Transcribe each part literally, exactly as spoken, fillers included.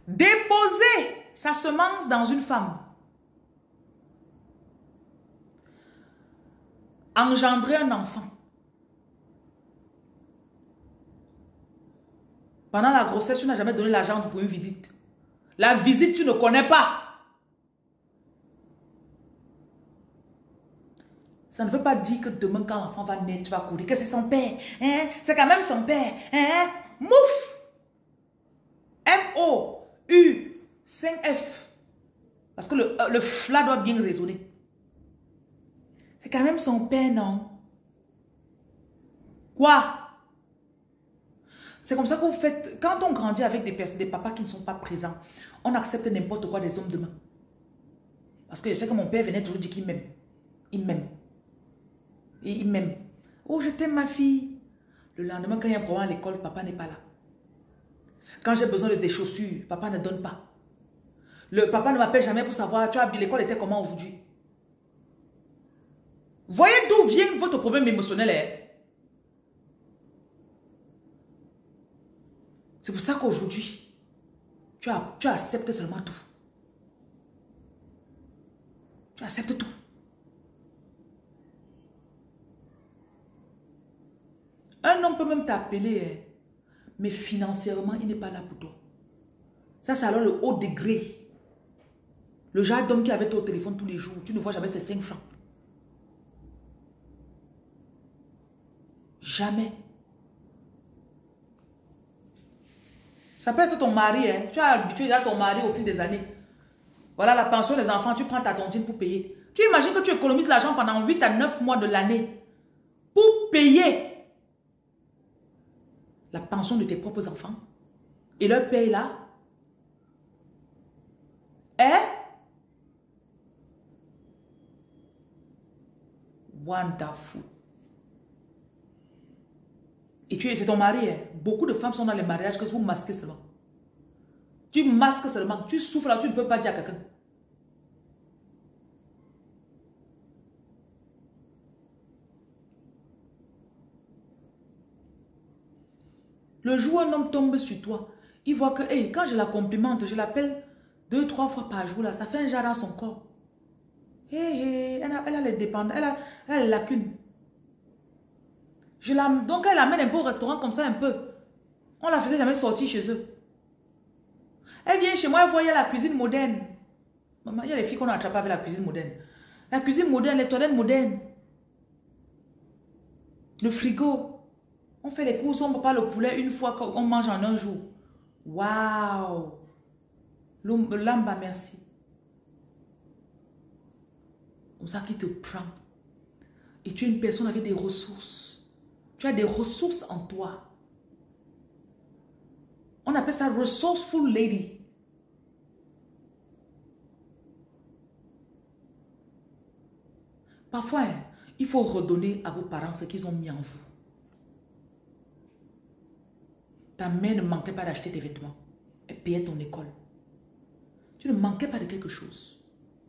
déposer sa semence dans une femme. Engendrer un enfant. Pendant la grossesse, tu n'as jamais donné l'argent pour une visite. La visite, tu ne connais pas. Ça ne veut pas dire que demain, quand l'enfant va naître, tu vas courir, que c'est son père. Hein? C'est quand même son père. Hein? Mouf! M O U cinq F. Parce que le, le F là doit bien résonner. C'est quand même son père, non? Quoi? C'est comme ça que vous faites. Quand on grandit avec des, des papas qui ne sont pas présents, on accepte n'importe quoi des hommes demain. Parce que je sais que mon père venait toujours dire qu'il m'aime. Il m'aime. Et il m'aime. Oh, je t'aime ma fille. Le lendemain, quand il y a un problème à l'école, papa n'est pas là. Quand j'ai besoin de des chaussures, papa ne donne pas. Le papa ne m'appelle jamais pour savoir, tu as l'école était comment aujourd'hui. Voyez d'où vient votre problème émotionnel. Hein? C'est pour ça qu'aujourd'hui, tu, tu acceptes seulement tout. Tu acceptes tout. Un homme peut même t'appeler, hein, mais financièrement, il n'est pas là pour toi. Ça, c'est alors le haut degré. Le genre d'homme qui avait ton téléphone tous les jours, tu ne vois jamais ses cinq francs. Jamais. Ça peut être ton mari, hein. Tu as habitué à ton mari au fil des années. Voilà la pension des enfants, tu prends ta tontine pour payer. Tu imagines que tu économises l'argent pendant huit à neuf mois de l'année pour payer la pension de tes propres enfants et leur paye là. Hein? Wonderful. Et tu es, c'est ton mari. Hein? Beaucoup de femmes sont dans les mariages que vous masquez seulement. Tu masques seulement. Tu souffres là, tu ne peux pas dire à quelqu'un. Le jour où un homme tombe sur toi, il voit que, hey, quand je la complimente, je l'appelle deux, trois fois par jour, là, ça fait un jar dans son corps. Hey, hey, elle, a, elle a les dépendances, elle a, elle a les lacunes. Je la, donc elle l'amène un peu au restaurant comme ça, un peu. On la faisait jamais sortir chez eux. Elle vient chez moi, elle voit, il y a la cuisine moderne. Maman, il y a les filles qu'on a attrapées avec la cuisine moderne. La cuisine moderne, les toilettes modernes. Le frigo. On fait les courses, on prépare le poulet une fois qu'on mange en un jour. Waouh! Lamba, merci. Comme ça qui te prend. Et tu es une personne avec des ressources. Tu as des ressources en toi. On appelle ça resourceful lady. Parfois, hein, il faut redonner à vos parents ce qu'ils ont mis en vous. Ta mère ne manquait pas d'acheter tes vêtements. Elle payait ton école. Tu ne manquais pas de quelque chose.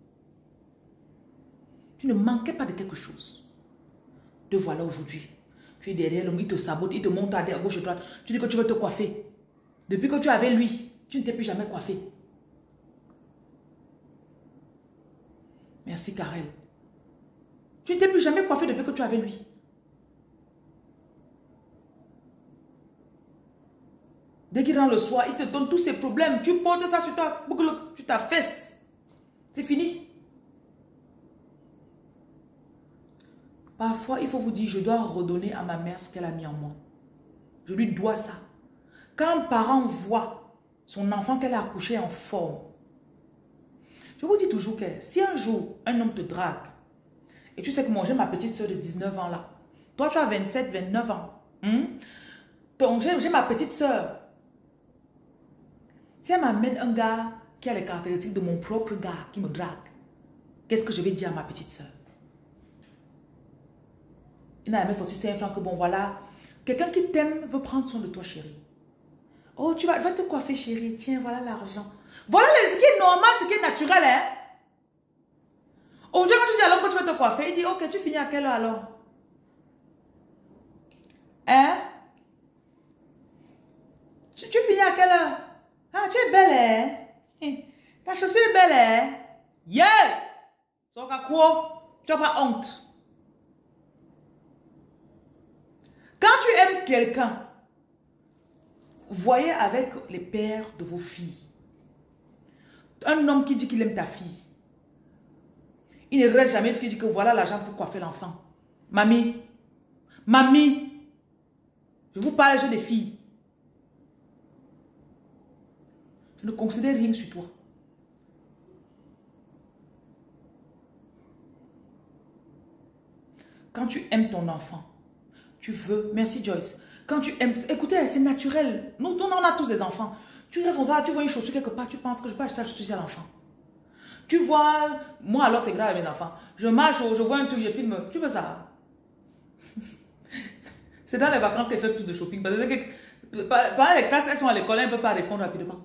Tu ne manquais pas de quelque chose. Te voilà aujourd'hui. Tu es derrière l'homme, il te sabote, il te monte à gauche et droite. Tu dis que tu veux te coiffer. Depuis que tu es avec lui, tu ne t'es plus jamais coiffé. Merci Karel. Tu ne t'es plus jamais coiffé depuis que tu es avec lui. Dès qu'il rentre le soir, il te donne tous ses problèmes. Tu portes ça sur toi, tu t'affaisses. C'est fini. Parfois, il faut vous dire, je dois redonner à ma mère ce qu'elle a mis en moi. Je lui dois ça. Quand un parent voit son enfant qu'elle a accouché en forme, je vous dis toujours que si un jour, un homme te drague, et tu sais que moi, j'ai ma petite soeur de dix-neuf ans là. Toi, tu as vingt-sept, vingt-neuf ans. Hmm? Donc, j'ai ma petite soeur. Si elle m'amène un gars qui a les caractéristiques de mon propre gars, qui me drague, qu'est-ce que je vais dire à ma petite soeur? Il n'a jamais sorti cinq francs que bon, voilà. Quelqu'un qui t'aime veut prendre soin de toi, chérie. Oh, tu vas, va te coiffer, chérie. Tiens, voilà l'argent. Voilà ce qui est normal, ce qui est naturel, hein. Aujourd'hui, quand tu dis à l'homme que tu veux te coiffer, il dit, ok, tu finis à quelle heure alors? Hein? Tu, tu finis à quelle heure? Ah, tu es belle, hein? Hein, ta chaussure est belle, hein? Yeah! Soka quoi? Tu n'as pas honte. Quand tu aimes quelqu'un, voyez avec les pères de vos filles. Un homme qui dit qu'il aime ta fille. Il ne reste jamais ce qu'il dit que voilà l'argent pour coiffer l'enfant. Mamie, mamie, je vous parle, j'ai des filles. Je ne considère rien sur toi. Quand tu aimes ton enfant, tu veux, merci Joyce, quand tu aimes, écoutez, c'est naturel. Nous, nous, on a tous des enfants. Tu restes comme ça, tu vois une chaussure quelque part, tu penses que je peux acheter la chaussure à l'enfant. Tu vois, moi alors c'est grave avec mes enfants. Je marche, je vois un truc, je filme. Tu veux ça? C'est dans les vacances qu'elle fait plus de shopping. Parce que pendant les classes, elles sont à l'école, elles ne peuvent pas répondre rapidement.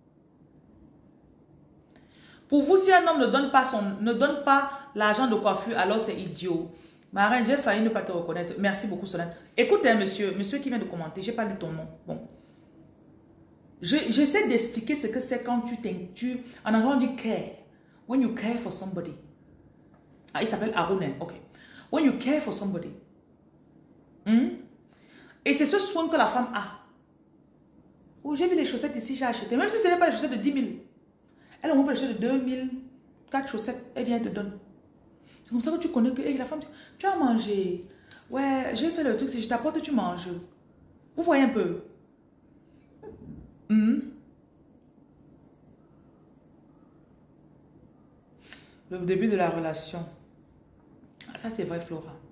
Pour vous, si un homme ne donne pas son, ne donne pas l'argent de coiffure, alors c'est idiot. Ma reine, j'ai failli ne pas te reconnaître. Merci beaucoup, Solène. Écoute, hein, monsieur, monsieur qui vient de commenter, je n'ai pas lu ton nom. Bon. J'essaie d'expliquer ce que c'est quand tu t'inquiètes. En anglais, on dit care. When you care for somebody. Ah, il s'appelle Arun, ok. When you care for somebody. Hmm? Et c'est ce soin que la femme a. Oh, j'ai vu les chaussettes ici, j'ai acheté. Même si ce n'est pas les chaussettes de dix mille. Elle a montré les chaussettes de deux mille. Quatre chaussettes, elle vient te donner. C'est comme ça que tu connais que hey, la femme, tu as mangé. Ouais, j'ai fait le truc, si je t'apporte, tu manges. Vous voyez un peu. Hmm? Le début de la relation. Ça, c'est vrai, Flora.